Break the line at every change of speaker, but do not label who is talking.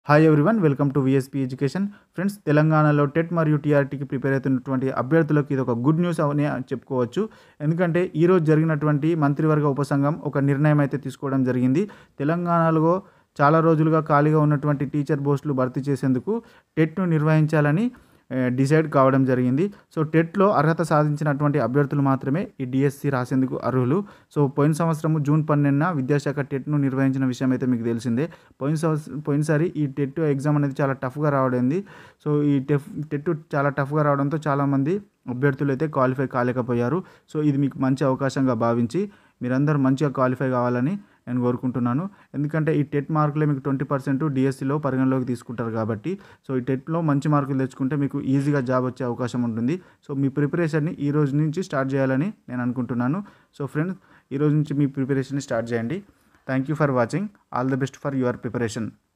Hi everyone, welcome to VSP education. Friends, తెలంగాణలో TET మరియు టీఆర్టీకి ప్రిపేర్ అవుతున్నటువంటి అభ్యర్థులకు ఇది ఒక గుడ్ న్యూస్ అని చెప్పుకోవచ్చు. ఎందుకంటే ఈరోజు జరిగినటువంటి మంత్రివర్గ ఉపసంఘం ఒక నిర్ణయం అయితే తీసుకోవడం జరిగింది. తెలంగాణలో చాలా రోజులుగా ఖాళీగా ఉన్నటువంటి టీచర్ పోస్టులు భర్తీ చేసేందుకు టెట్ను నిర్వహించాలని డిసైడ్ కావడం జరిగింది. సో టెట్లో అర్హత సాధించినటువంటి అభ్యర్థులు మాత్రమే ఈ డిఎస్సి రాసేందుకు అర్హులు. సో పోయిన సంవత్సరం జూన్ 12న విద్యాశాఖ టెట్ను నిర్వహించిన విషయం అయితే మీకు తెలిసిందే. పోయినసారి ఈ టెట్ ఎగ్జామ్ అనేది చాలా టఫ్గా రావడింది. సో ఈ టెట్ చాలా టఫ్గా రావడంతో చాలామంది అభ్యర్థులు అయితే క్వాలిఫై కాలేకపోయారు. సో ఇది మీకు మంచి అవకాశంగా భావించి మీరందరూ మంచిగా క్వాలిఫై కావాలని నేను కోరుకుంటున్నాను. ఎందుకంటే ఈ టెట్ మార్కులే మీకు 20% డిఎస్సిలో పరిగణలోకి తీసుకుంటారు కాబట్టి, సో ఈ టెట్లో మంచి మార్కులు తెచ్చుకుంటే మీకు ఈజీగా జాబ్ వచ్చే అవకాశం ఉంటుంది. సో మీ ప్రిపరేషన్ని ఈ రోజు నుంచి స్టార్ట్ చేయాలని నేను అనుకుంటున్నాను. సో ఫ్రెండ్స్, ఈ రోజు నుంచి మీ ప్రిపరేషన్ని స్టార్ట్ చేయండి. Thank you for watching. All the best for your preparation.